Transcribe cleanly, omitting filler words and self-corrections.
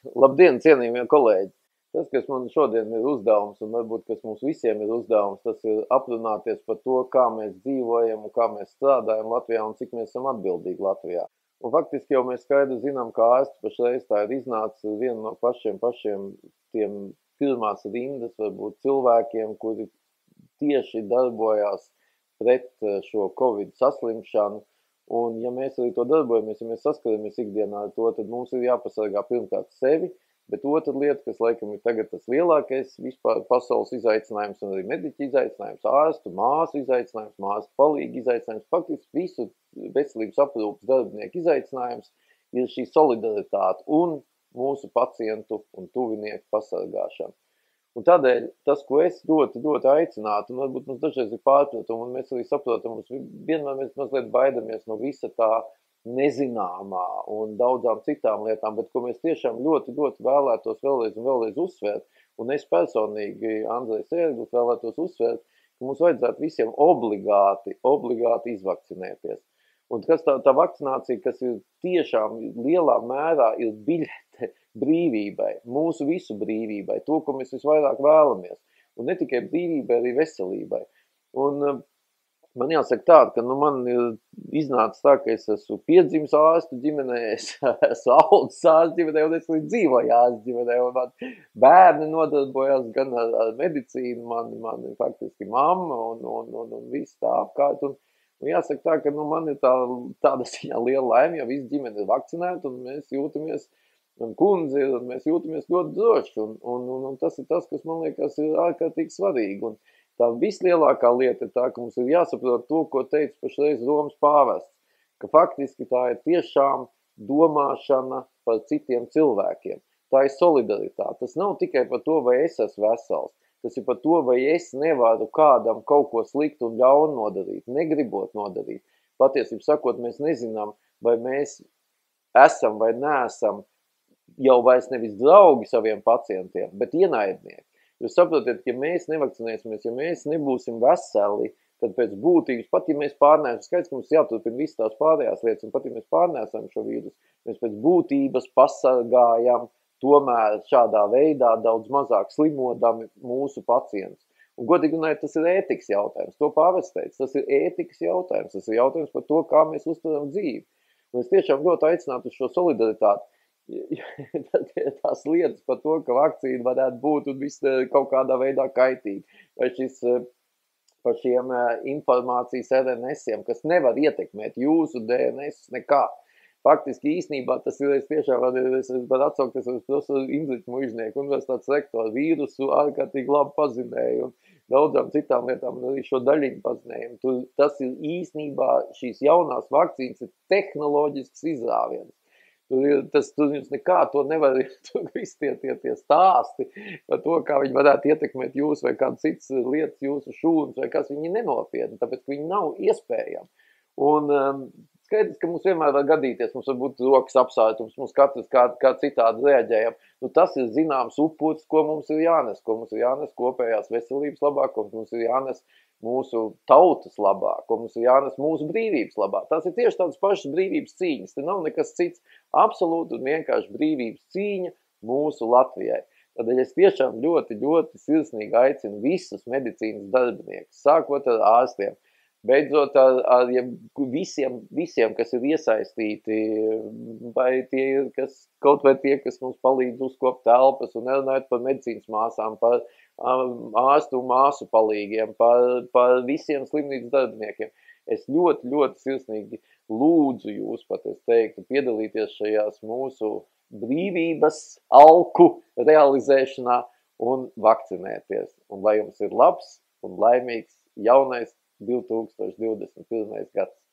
Labdien, cienījamie kolēģi! Tas, kas man šodien ir uzdevums, un varbūt, kas mums visiem ir uzdevums, tas ir aprunāties par to, kā mēs dzīvojam un kā mēs strādājam Latvijā un cik mēs esam atbildīgi Latvijā. Un faktiski jau mēs skaidri zinām, ka ārsti pašreiz tā ir iznācis viena no pašiem tiem pirmās rindas, varbūt cilvēkiem, kuri tieši darbojās pret šo Covid saslimšanu. Un ja mēs arī to darbojamies, ja mēs saskaramies ikdienā ar to, tad mums ir jāpasargā pirmkārt sevi, bet otra lieta, kas laikam ir tagad tas lielākais vispār pasaules izaicinājums un arī mediķi izaicinājums, ārstu, māsu izaicinājums, māsu palīgi izaicinājums, faktiski visu veselības aprūpas darbinieku izaicinājums ir šī solidaritāte un mūsu pacientu un tuvinieku pasargāšana. Un tādēļ tas, ko es ļoti aicinātu, un varbūt mums dažreiz ir pārpratumi, un mēs arī saprotam, vienmēr mēs mazliet baidamies no visa tā nezināmā un daudzām citām lietām, bet ko mēs tiešām ļoti vēlētos vēlreiz uzsvērt, un es personīgi, Andrejs Ērglis, vēlētos uzsvērt, ka mums vajadzētu visiem obligāti izvakcinēties. Un kas tā vakcinācija, kas ir tiešām lielā mērā ir biļete brīvībai, mūsu visu brīvībai, to, ko mēs visvairāk vēlamies. Un ne tikai brīvībai, arī veselībai. Un man jāsaka tā, ka man ir iznācis tā, ka es esmu piedzimis ārstu ģimenē, es esmu audzis ārstu ģimenē, un es dzīvoju ārstu ģimenē, un man bērni nodarbojās gan ar medicīnu, man faktiski mamma un viss tā apkārt. Un jāsaka tā, ka man ir tāda ziņā liela laime, jo visi ģimene ir vakcinēta, un mēs jūtamies, un kundze ir, un mēs jūtamies ļoti droši, un tas ir tas, kas man liekas ir ārkārtīgi svarīgi. Un tā vislielākā lieta ir tā, ka mums ir jāsaprot to, ko teica pašreiz Romas pāvests, ka faktiski tā ir tiešām domāšana par citiem cilvēkiem. Tā ir solidaritāte. Tas nav tikai par to, vai es esmu vesels. Tas ir par to, vai es nevaru kādam kaut ko sliktu un ļaunu nodarīt, negribot nodarīt. Patiesībā sakot, mēs nezinām, vai mēs esam vai neesam jau vairs nevis draugi saviem pacientiem, bet ienaidnieki. Jūs saprotiet, ja mēs nevakcinēsimies, ja mēs nebūsim veseli, tad pēc būtības, pat ja mēs pārnēsim, skaidrs, ka mums jāturpina visas tās pārējās lietas, un pat ja mēs pārnēsam šo vīrusu, mēs pēc būtības pasargājam tomēr šādā veidā daudz mazāk slimodami mūsu pacientus. Un godīgi runājot, tas ir ētikas jautājums. To pāvests teica, tas ir ētikas jautājums. Tas ir jautājums par to, kā mēs uztveram dzīvi. Un es tiešām ļoti aicinātu uz šo solidaritāti. Tās lietas par to, ka vakcīna varētu būt un viss kaut kādā veidā kaitīgi. Vai šis par šiem informācijas RNS-iem, kas nevar ietekmēt jūsu DNS nekā. Faktiski īstenībā tas ir, es tiešām varu atsaukties uz profesoru Indriķu Muižnieku, universitātes rektoru, vīrusu ārkārtīgi labi pazinēju un daudzām citām lietām, un arī šo daļiņu pazinējumu. Tas ir īstenībā šīs jaunās vakcīnas ir tehnoloģisks izrāviens. Tur jums nekā to nevar, tur visi tie stāsti par to, kā viņi varētu ietekmēt jūs vai kādas citas lietas, jūsu šūnas vai kas viņi nenopietni, tāpēc, ka viņi nav iespējami. Un skaidrs, ka mums vienmēr var gadīties, mums var būt rokas apsārtums, mums katrs kā citādi reaģējam. Tas ir zināms upuris, ko mums ir jānes kopējās veselības labā, ko mums ir jānes mūsu tautas labā, ko mums ir jānes mūsu brīvības labā. Tās ir tieši tādas pašas brīvības cīņas, te nav nekas cits, absolūti un vienkārši brīvības cīņa mūsu Latvijai. Tādēļ es tiešām ļoti sirsnīgi aicinu visus medicīnas darbiniekus, sākot ar ārstiem, beidzot ar visiem, kas ir iesaistīti, vai kaut vai tie, kas mums palīdz uzkopt telpas, un nerunājot par medicīnas māsām, par ārstu un māsu palīgiem, par visiem slimnīcas darbiniekiem. Es ļoti sirsnīgi lūdzu jūs, pat es teiktu, piedalīties šajās mūsu brīvības alku realizēšanā un vakcinēties. Un lai jums ir labs un laimīgs jaunais 2021. gads.